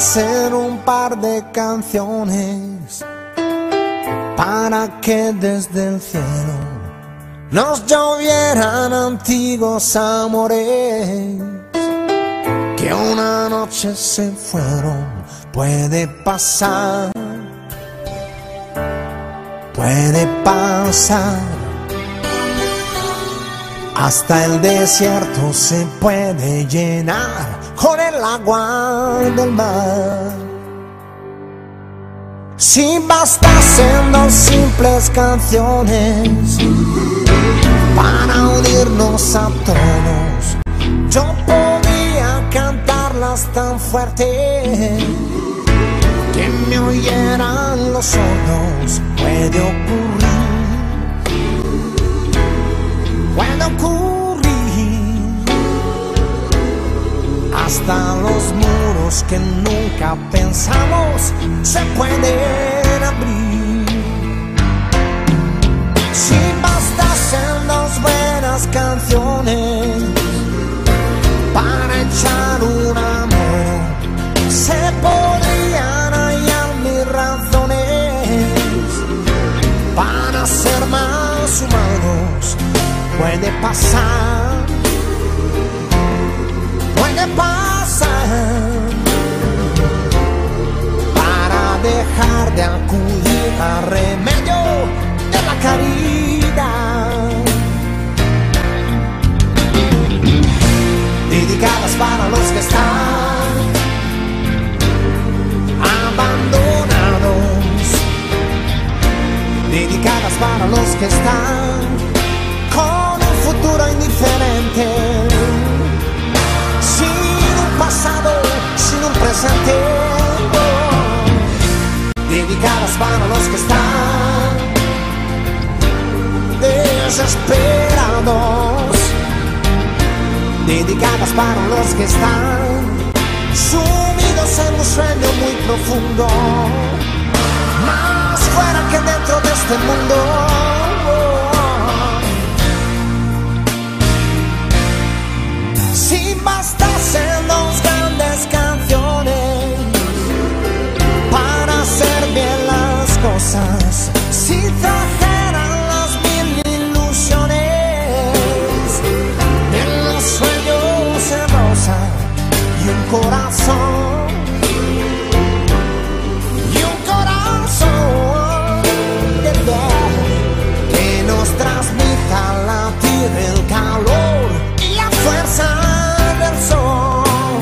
hacer un par de canciones para que desde el cielo nos llovieran antiguos amores que una noche se fueron. Puede pasar, puede pasar. Hasta el desierto se puede llenar con el agua del mar. Si bastasen dos simples canciones para unirnos a todos, yo podría cantarlas tan fuerte que me oyeran los sordos. Puede ocurrir, puede ocurrir. Hasta los muros que nunca pensamos se pueden abrir. Si bastasen dos buenas canciones para echar un amor, se podrían hallar mil razones para ser más humanos. Puede pasar, puede pasar, para dejar de acudir al remedio de la caridad. Dedicadas para los que están abandonados, dedicadas para los que están con un futuro indiferente, sin un pasado, sin un presente. Dedicadas para los que están desesperados, dedicadas para los que están sumidos en un sueño muy profundo, más fuera que dentro de este mundo. Si bastasen dos grandes canciones para hacer bien las cosas, si trajeran las mil ilusiones en los sueños en rosa y un corazón, de piel que nos transmita latir el calor y la fuerza del sol.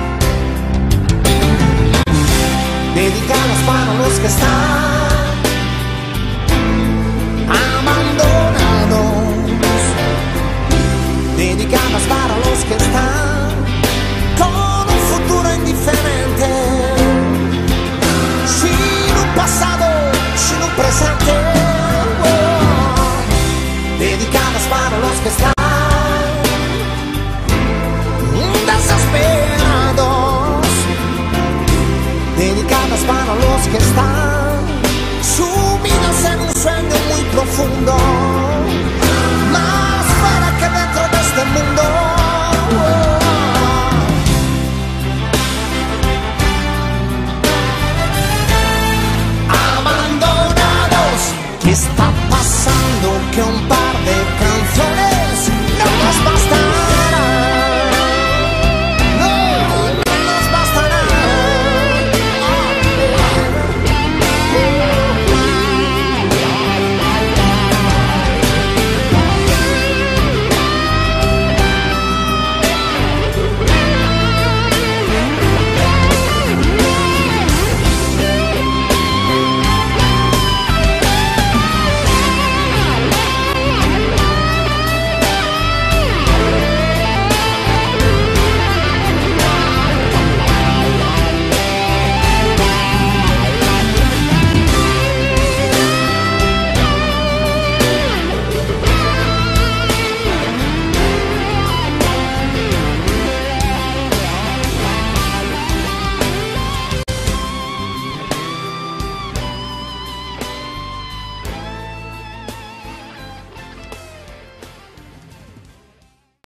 Dedicadas para los que están abandonados, dedicadas para los que están con un futuro indiferente, sin un pasado, sin un presente. Dedicadas para los que están desesperados, dedicadas para los que están sumidos en un sueño muy profundo, más fuera que dentro de este mundo. Abandonados, ¿qué está pasando? Que un par de